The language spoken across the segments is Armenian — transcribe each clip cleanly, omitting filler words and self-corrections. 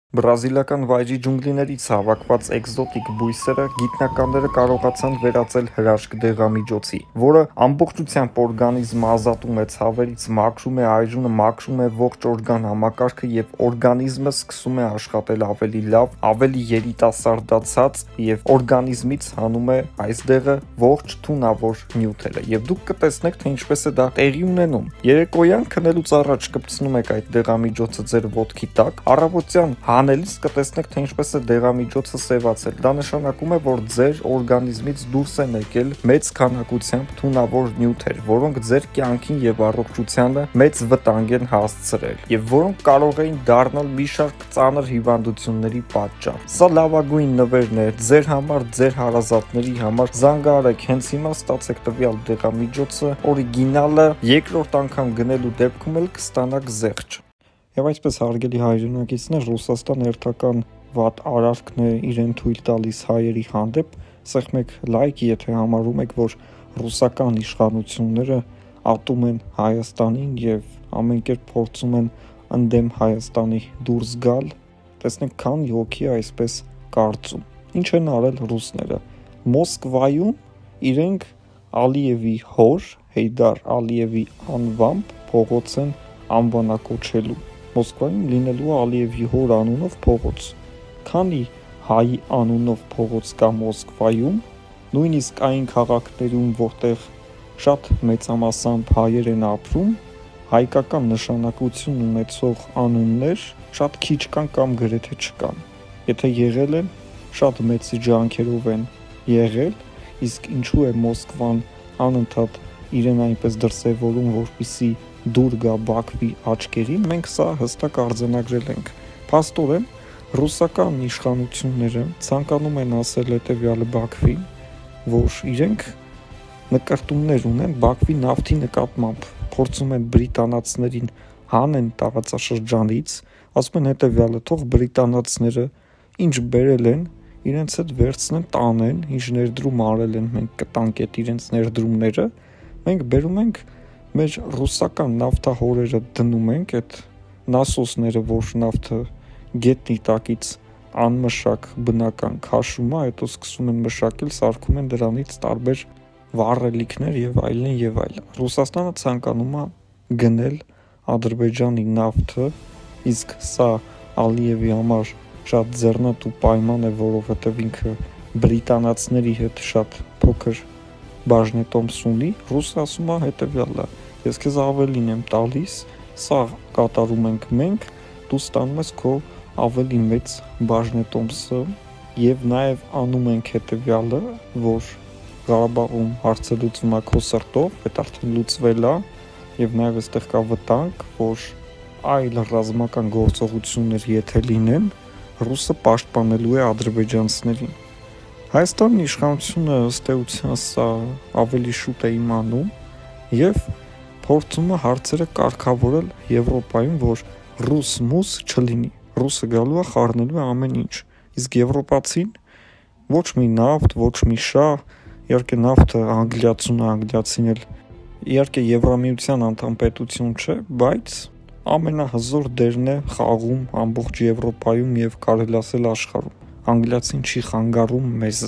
Բրազիլական վայրի ջունգլիներից հավաքված էկզոտիկ բույսերը գիտնականները կարողացան վերածել հրաշք դեղամիջոցի, որը ամբողջությամբ օրգանիզմը ազատում է ցավերից, մաքրում է այրունը, մաքրում է ողջ օրգան համակարգը և օրգանիզմը սկսում է աշխատել ավելի լավ, ավելի երիտասարդացած և օրգանիզմից հանում է այս դեղը ողջ թունավոր նյութերը, և դուք կտեսնեք, թե ինչպես է դա տեղի ունենում։ Երեկոյան քնելուց առաջ կպցնում եք այդ դեղամիջոցը ձեր ոտքի տակ, առավոտյան հանելիս կտեսնեք, թե ինչպես է դեղամիջոցը սևացել։ Դա նշանակում է, որ ձեր օրգանիզմից դուրս են եկել մեծ քանակությամբ թունավոր նյութեր, որոնք ձեր կյանքին և առողջությանը մեծ վտանգ են հասցրել, և որոնք կարող էին դառնալ մի շարք ծանր հիվանդությունների պատճառ։ Սա լավագույն նվերն է ձեր համար, ձեր հարազատների համար։ Զանգահարեք հենց հիմա, ստացեք տվյալ դեղամիջոցը, օրիգինալը, երկրորդ անգամ գնելու դեպքում էլ կստանաք զեղչ։ Եվ այսպես հարգելի հայրենակիցներ, Ռուսաստան հերթական վատ արարքն է իրեն թույլ տալիս հայերի հանդեպ։ Սեղմեք լայք, եթե համարում եք, որ ռուսական իշխանությունները ատում են Հայաստանին և ամեն կերպ փորձում են ընդդեմ Հայաստանի դուրս գալ։ Տեսնեք, քանի հոգի այսպես կարծում։ Ինչ են արել ռուսները։ Մոսկվայում իրենք Ալիևի հոր Հեյդար Ալիևի անվամբ փողոց են անվանակոչելու։ Մոսկվայում լինելու Ալիևի հոր անունով փողոց։ Քանի հայի անունով փողոց կա Մոսկվայում, նույնիսկ այն քաղաքներում, որտեղ շատ մեծամասամբ հայեր են ապրում, հայկական նշանակություն ունեցող անուններ շատ քիչ կան կամ գրեթե չկան։ Եթե եղել են, շատ մեծ ջանքերով են եղել, իսկ ինչու է Մոսկվան անընդհատ իրեն այնպես դրսևորում, որպեսզի դուր գա Բաքվի աչքերին, մենք սա հստակ արձանագրել ենք։ Փաստորեն, ռուսական իշխանությունները ցանկանում են ասել հետևյալը Բաքվին, որ իրենք նկարտումներ ունեն Բաքվի նավթի նկատմամբ, փորձում են բրիտանացիներին հանեն տարածաշրջանից, ասում են հետևյալը, թող բրիտանացիները ինչ բերել են, իրենց հետ վերցնեն, տանեն, ինչ ներդրում արել են, մենք կտանք այդ իրենց ներդրումները, մենք բերում ենք մեր ռուսական նավթահորերը դնում ենք, այդ նասոսները, որ նավթը գետնի տակից անմշակ բնական քաշում է, հետո սկսում են մշակել, սարքում են դրանից տարբեր վառելիքներ եւ այլն եւ այլն։ Ռուսաստանը ցանկանում է գնել Ադրբեջանի նավթը, իսկ սա Ալիևի համար շատ ձեռնտու պայման է, որովհետեւ ինքը բրիտանացիների հետ շատ փոքր բաժնետոմս ունի։ Ռուսը ասում է հետևյալը. ես քեզ ավելին եմ տալիս, սա կատարում ենք մենք, դու ստանում ես քո ավելի մեծ բաժնետոմսը եւ նաեւ անում ենք հետևյալը, որ Ղարաբաղում հարցը լուծվում է քո սրտով, այդ արդեն լուծվել է եւ նաեւ այստեղ կա վտանգ, որ այլ ռազմական գործողություններ եթե լինեն, ռուսը պաշտպանելու է ադրբեջանցիներին։ Հայաստանի իշխանությունը ըստ էության սա ավելի շուտ է իմանում եւ փորձում է հարցերը կարգավորել Եվրոպայում, որ ռուս-մուս չլինի։ Ռուսը գալու է խառնելու ամեն ինչ։ Իսկ եվրոպացին ոչ մի նավթ, ոչ մի շահ, իհարկե նավթը անգլիացուն է, անգլիացին էլ իհարկե Եվրամիության անդամ պետություն չէ, բայց ամենահզոր դերն է խաղում ամբողջ Եվրոպայում եւ կարելի ասել աշխարհում։ Անգլիացին չի խանգարում մեզ,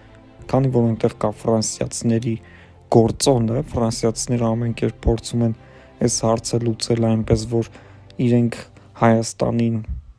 քանի որ այնտեղ կա ֆրանսիացիների գործոնը, ֆրանսիացիները ամեն կերպ փորձում են այս հարցը լուծել այնպես, որ իրենք Հայաստանին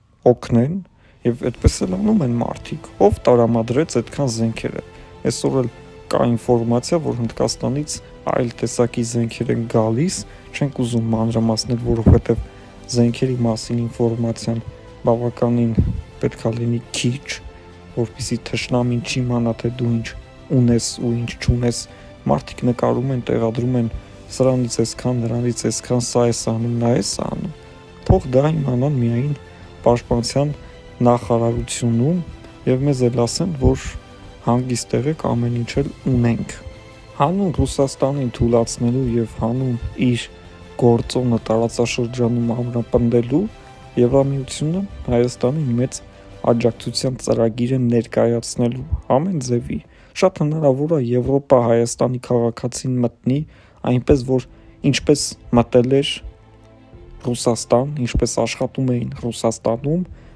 օգնեն եւ այդպես էլ անում են մարդիկ։ Ով տրամադրեց այդքան զենքերը։ Այսօր էլ կա ինֆորմացիա, որ Հնդկաստանից այլ տեսակի զենքեր են գալիս, չենք ուզում մանրամասնել, որովհետեւ զենքերի մասին ինֆորմացիան բավականին պետքա լինի քիչ, որպեսզի թշնամին չիմանա, թե դու ինչ ունես ու ինչ չունես։ Մարդիկ նկարում են, տեղադրում են սրանից այսքան, նրանից այսքան, սա է անում, նա է անում։ Թող դա իմանան միայն պաշտպանության նախարարությունում եւ մեզ էլ ասեն, որ հանգիստ եղեք, ամեն ինչ էլ ունենք։ Հանուն Ռուսաստանին թույլատնելու եւ հանուն իր գործոնը տարածաշրջանում ամրապնդելու Եվրամիությունը Հայաստանին մեծ աջակցության ծրագիր է ներկայացնելու ամեն ձևի։ Շատ հնարավոր է Եվրոպա Հայաստանի քաղաքացին մտնի այնպես, որ ինչպես մտել էր Ռուսաստան, ինչպես աշխատում էին Ռուսաստանում,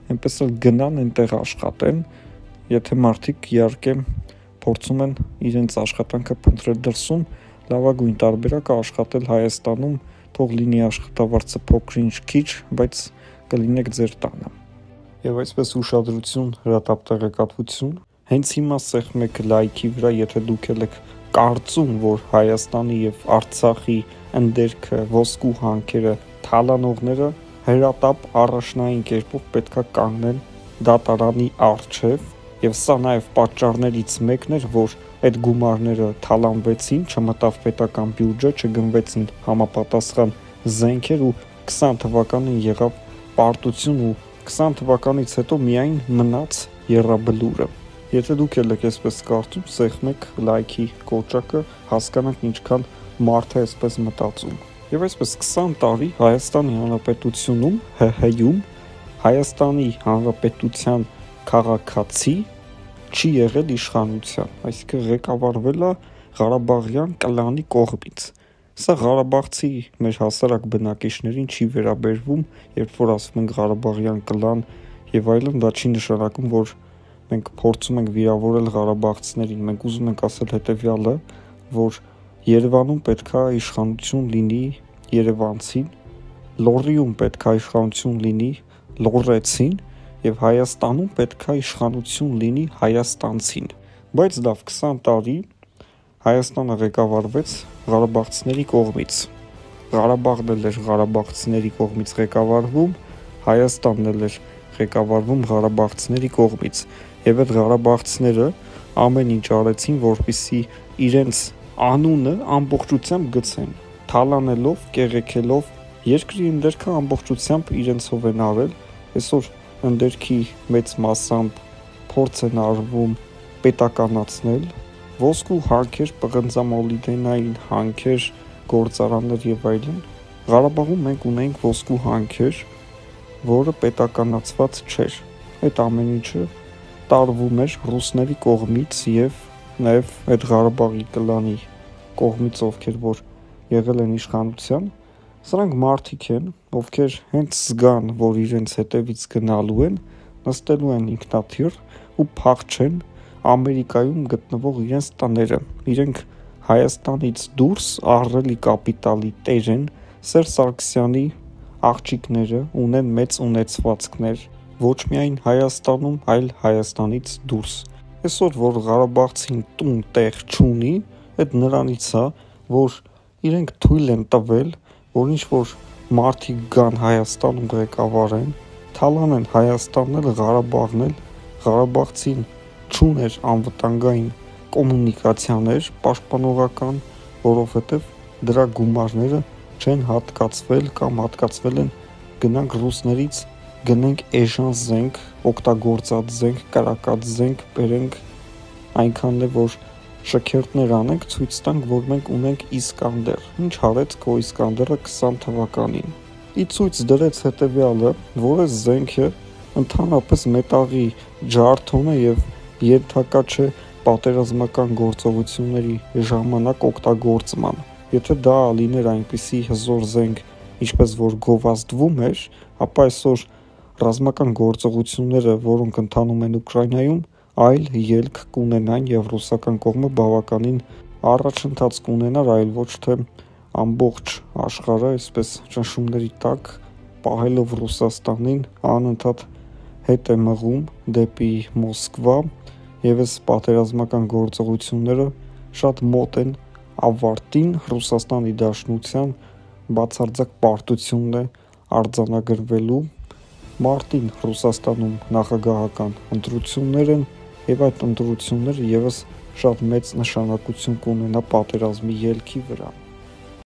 այնպես էլ գնան այնտեղ աշխատեն, եթե մարդիկ իհարկե փորձում են իրենց աշխատանքը փնտրել դրսում, լավագույն տարբերակը աշխատել Հայաստանում, թող լինի աշխատավարձը փոքր-ինչ քիչ, բայց կլինեք ձեր տանը։ Եվ այսպես ուշադրություն, հրատապ տեղեկատվություն, հենց հիմա սեղմեք լայքի վրա, եթե դուք եք կարծում, որ Հայաստանի եւ Արցախի ընդերքը, ոսկու հանքերը, թալանողները հրատապ առաջնային կերպով պետքա կանգնեն դատարանի առջև, եւ սա նաեւ պատճառներից մեկն էր, որ այդ գումարները թալանվեցին, չմտավ պետական բյուջե, չգնվեցին համապատասխան զենքեր ու 20 թվականին եղավ պարտություն ու 20 թվականից հետո միայն մնաց եռաբլուրը։ Եթե դուք եք այսպես կարծում, սեղմեք լայքի կոճակը, հասկանանք ինչքան մարդ է այսպես մտածում։ Եվ այսպես 20 տարի Հայաստանի Հանրապետությունում, ՀՀ-ում Հայաստանի Հանրապետության քաղաքացի չի եղել իշխանության, այսինքն ղեկավարվել է Ղարաբաղյան կլանի կողմից։ Սա Ղարաբաղցի մեր հասարակ բնակիչներին չի վերաբերվում, երբ որ ասում ենք Ղարաբաղյան կլան եւ այլն, դա չի նշանակում, որ մենք փորձում ենք վիրավորել ղարաբաղցիներին, մենք ուզում ենք ասել հետեւյալը, որ Երևանում պետքա իշխանություն լինի երևանցին, Լոռիում պետքա իշխանություն լինի լոռեցին եւ Հայաստանում պետքա իշխանություն լինի հայաստանցին։ Բայց լավ 20 տարի Հայաստանը ղեկավարվեց ղարաբաղցիների կողմից։ Ղարաբաղն էլ էր ղարաբաղցիների կողմից ղեկավարվում, Հայաստանն էլ էր ղեկավարվում ղարաբաղցիների կողմից։ Եվ այդ ղարաբաղցիները ամեն ինչ արեցին, որպեսզի իրենց անունը ամբողջությամբ գցեն, թալանելով, կեղեքելով, երկրի ընդերքը ամբողջությամբ իրենցով են արել։ Այսօր ընդերքի մեծ մասամբ փորձ են արվում պետականացնել, ոսկու հանքեր, պղնձամոլիբդենային հանքեր, գործարաններ եւ այլն։ Ղարաբաղում մենք ունենք ոսկու հանքեր, որը պետականացված չէր։ Այդ ամեն ինչը տարվում էր ռուսների կողմից եւ նաեւ այդ Ղարաբաղի կլանի կողմից, ովքեր որ եղել են իշխանության, սրանք մարդիկ են, ովքեր հենց զգան, որ իրենց հետևից գնալու են, նստելու են ինքնաթիռ ու փախչեն Ամերիկայում գտնվող իրենց տները։ Իրենք Հայաստանից դուրս ահռելի կապիտալի տեր են, Սերժ Սարգսյանի աղջիկները ունեն մեծ ունեցվածքներ, ոչ միայն Հայաստանում, այլ Հայաստանից դուրս։ Այսօր որ Ղարաբաղցին տուն տեղ չունի, այդ նրանից է, որ իրենք թույլ են տվել, որ ինչ որ մարդիկ գան Հայաստանում ղեկավարեն, թալանեն Հայաստանն էլ, Ղարաբաղն էլ, Ղարաբաղցին չուներ անվտանգային կոմունիկացիաներ պաշտպանողական, որովհետև դրա գումարները չեն հատկացվել կամ հատկացվել են գնանք ռուսներից գնենք էժան զենք, օգտագործած զենք, կրակած զենք բերենք, այնքանն է որ շքերթներ անենք, ցույց տանք, որ մենք ունենք Իսկանդեր։ Ինչ արեց քո Իսկանդերը 20 թվականին։ Ի ցույց դրեց հետևյալը, որ այս զենքը ընդհանրապես մետաղի ջարդոնը եւ ենթակա չէ պատերազմական գործողությունների ժամանակ օգտագործման։ Եթե դա լիներ այնպիսի հզոր զենք, ինչպես որ գովազդվում էր, ապա այսօր ռազմական գործողությունները, որոնք ընթանում են Ուկրաինայում, այլ ելք կունենան եւ ռուսական կողմը բավականին առաջընթաց կունենար, այլ ոչ թե ամբողջ աշխարհը այսպես ճնշումների տակ պահելով Ռուսաստանին անընդհատ հետ է մղում դեպի Մոսկվա եւ այս պատերազմական գործողությունները շատ մոտ են ավարտին, Ռուսաստանի Դաշնության բացարձակ պարտությունն է արձանագրվելու մարտին Ռուսաստանում նախագահական ընտրություններ են եւ այդ ընտրությունները եւս շատ մեծ նշանակություն կունենա պատերազմի ելքի վրա։